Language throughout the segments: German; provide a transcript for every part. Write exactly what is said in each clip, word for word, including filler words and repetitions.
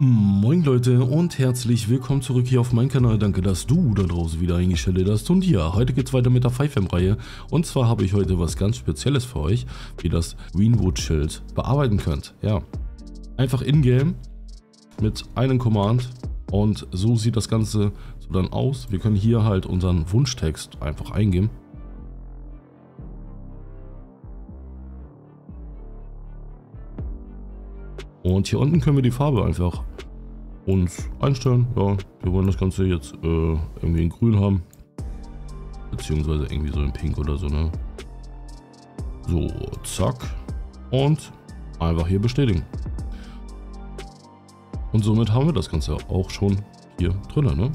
Moin Leute und herzlich willkommen zurück hier auf meinem Kanal. Danke, dass du da draußen wieder eingeschaltet hast. Und ja, heute geht es weiter mit der five M-Reihe. Und zwar habe ich heute was ganz Spezielles für euch, wie das Greenwood-Schild bearbeiten könnt. Ja, einfach in-game mit einem Command und so sieht das Ganze so dann aus. Wir können hier halt unseren Wunschtext einfach eingeben. Und hier unten können wir die Farbe einfach uns einstellen. Ja, wir wollen das Ganze jetzt äh, irgendwie in grün haben. Beziehungsweise irgendwie so in pink oder so, ne? So, zack. Und einfach hier bestätigen. Und somit haben wir das Ganze auch schon hier drin, ne?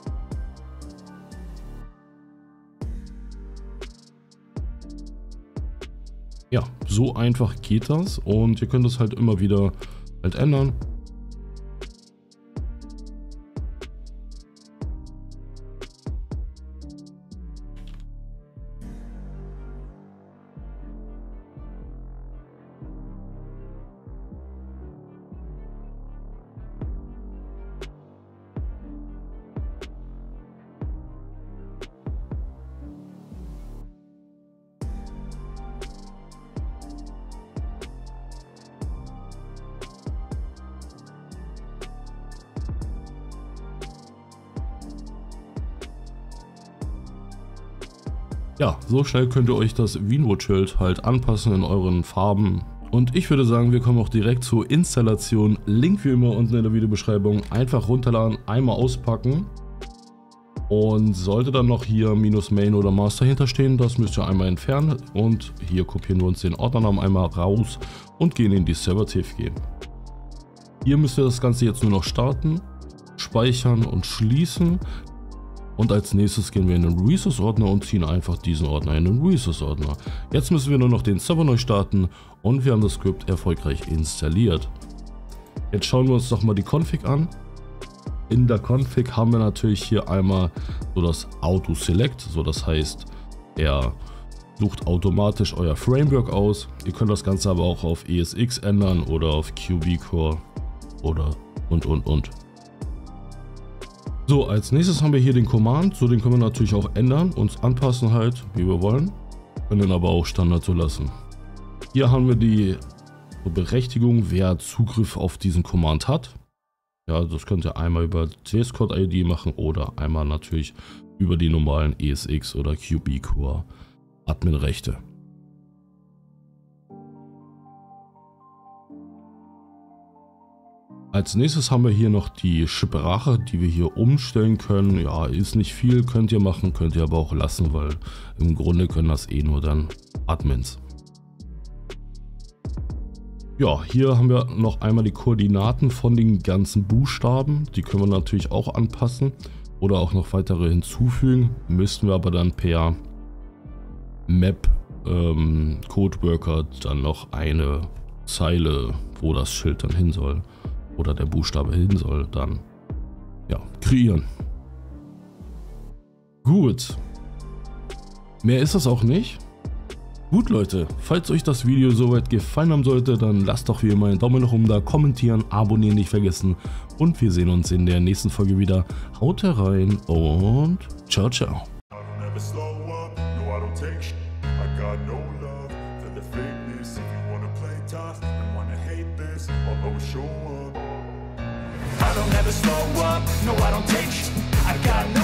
Ja, so einfach geht das und ihr könnt es halt immer wieder halt ändern. Ja, so schnell könnt ihr euch das Greenwood-Schild halt anpassen in euren Farben. Und ich würde sagen, wir kommen auch direkt zur Installation. Link wie immer unten in der Videobeschreibung. Einfach runterladen, einmal auspacken. Und sollte dann noch hier minus Main oder Master hinterstehen, das müsst ihr einmal entfernen. Und hier kopieren wir uns den Ordnernamen einmal raus und gehen in die Server-T F G. Hier müsst ihr das Ganze jetzt nur noch starten, speichern und schließen. Und als nächstes gehen wir in den Resource-Ordner und ziehen einfach diesen Ordner in den Resource-Ordner. Jetzt müssen wir nur noch den Server neu starten und wir haben das Skript erfolgreich installiert. Jetzt schauen wir uns doch mal die Config an. In der Config haben wir natürlich hier einmal so das Auto-Select, so das heißt, er sucht automatisch euer Framework aus. Ihr könnt das Ganze aber auch auf E S X ändern oder auf Q B Core oder und und und. So, als nächstes haben wir hier den Command, so den können wir natürlich auch ändern, uns anpassen halt, wie wir wollen, können den aber auch Standard so lassen. Hier haben wir die Berechtigung, wer Zugriff auf diesen Command hat. Ja, das könnt ihr einmal über C S Code I D machen oder einmal natürlich über die normalen E S X oder Q B Core Admin-Rechte. Als nächstes haben wir hier noch die Sprache, die wir hier umstellen können. Ja, ist nicht viel, könnt ihr machen, könnt ihr aber auch lassen, weil im Grunde können das eh nur dann Admins. Ja, hier haben wir noch einmal die Koordinaten von den ganzen Buchstaben. Die können wir natürlich auch anpassen oder auch noch weitere hinzufügen. Müssten wir aber dann per Map ähm, Codeworker dann noch eine Zeile, wo das Schild dann hin soll. Oder der Buchstabe hin soll, dann ja, kreieren. Gut. Mehr ist das auch nicht. Gut Leute, falls euch das Video soweit gefallen haben sollte, dann lasst doch wie immer einen Daumen nach oben da, kommentieren, abonnieren nicht vergessen. Und wir sehen uns in der nächsten Folge wieder. Haut rein und ciao, ciao. I don't ever slow up, no I don't take sh- I got no